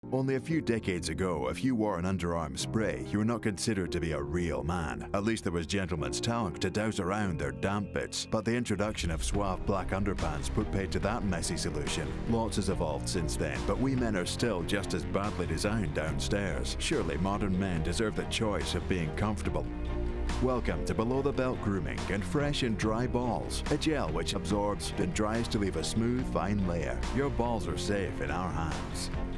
Only a few decades ago, if you wore an underarm spray, you were not considered to be a real man. At least there was gentleman's talc to douse around their damp bits. But the introduction of suave black underpants put paid to that messy solution. Lots has evolved since then, but we men are still just as badly designed downstairs. Surely modern men deserve the choice of being comfortable. Welcome to Below the Belt Grooming and Fresh and Dry Balls, a gel which absorbs and dries to leave a smooth, fine layer. Your balls are safe in our hands.